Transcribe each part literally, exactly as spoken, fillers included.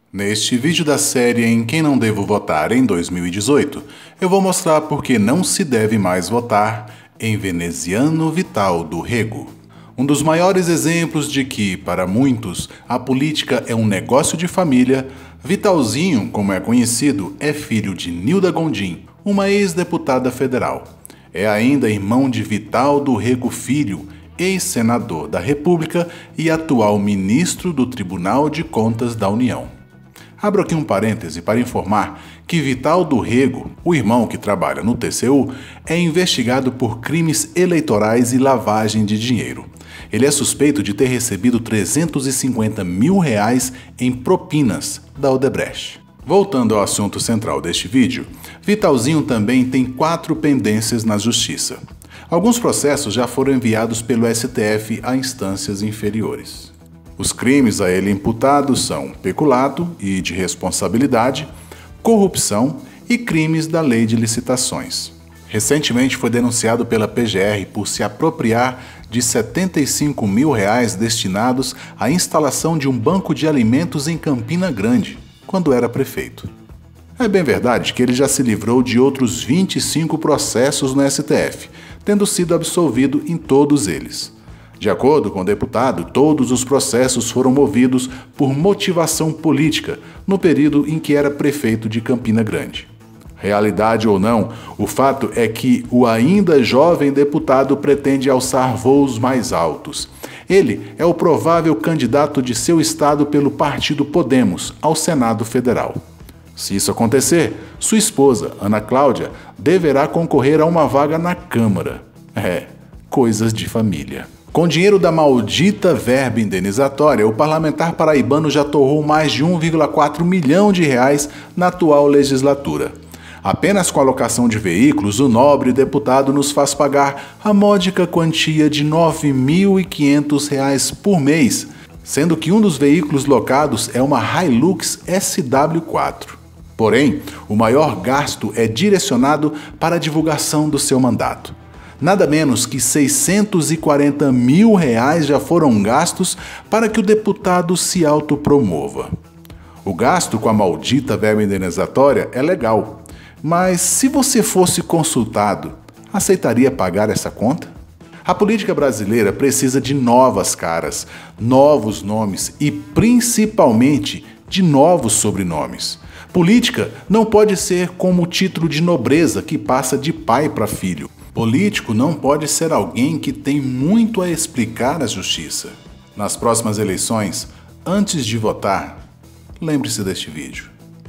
Neste vídeo da série Em Quem Não Devo Votar em dois mil e dezoito, eu vou mostrar por que não se deve mais votar em Veneziano Vital do Rego. Um dos maiores exemplos de que, para muitos, a política é um negócio de família, Vitalzinho, como é conhecido, é filho de Nilda Gondim, uma ex-deputada federal. É ainda irmão de Vital do Rego Filho, ex-senador da República e atual ministro do Tribunal de Contas da União. Abro aqui um parêntese para informar que Vital do Rego, o irmão que trabalha no T C U, é investigado por crimes eleitorais e lavagem de dinheiro. Ele é suspeito de ter recebido trezentos e cinquenta mil reais em propinas da Odebrecht. Voltando ao assunto central deste vídeo, Vitalzinho também tem quatro pendências na Justiça. Alguns processos já foram enviados pelo S T F a instâncias inferiores. Os crimes a ele imputados são peculato e de responsabilidade, corrupção e crimes da lei de licitações. Recentemente foi denunciado pela P G R por se apropriar de setenta e cinco mil reais destinados à instalação de um banco de alimentos em Campina Grande, quando era prefeito. É bem verdade que ele já se livrou de outros vinte e cinco processos no S T F, tendo sido absolvido em todos eles. De acordo com o deputado, todos os processos foram movidos por motivação política no período em que era prefeito de Campina Grande. Realidade ou não, o fato é que o ainda jovem deputado pretende alçar voos mais altos. Ele é o provável candidato de seu estado pelo partido Podemos ao Senado Federal. Se isso acontecer, sua esposa, Ana Cláudia, deverá concorrer a uma vaga na Câmara. É, coisas de família. Com dinheiro da maldita verba indenizatória, o parlamentar paraibano já torrou mais de um vírgula quatro milhão de reais na atual legislatura. Apenas com a locação de veículos, o nobre deputado nos faz pagar a módica quantia de nove mil e quinhentos reais por mês, sendo que um dos veículos locados é uma Hilux S W quatro. Porém, o maior gasto é direcionado para a divulgação do seu mandato. Nada menos que seiscentos e quarenta mil reais já foram gastos para que o deputado se autopromova. O gasto com a maldita verba indenizatória é legal, mas se você fosse consultado, aceitaria pagar essa conta? A política brasileira precisa de novas caras, novos nomes e, principalmente, de novos sobrenomes. Política não pode ser como o título de nobreza que passa de pai para filho. Político não pode ser alguém que tem muito a explicar à justiça. Nas próximas eleições, antes de votar, lembre-se deste vídeo.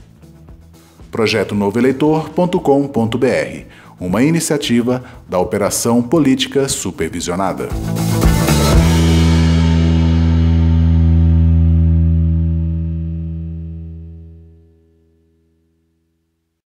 projeto novo eleitor ponto com ponto br, uma iniciativa da Operação Política Supervisionada.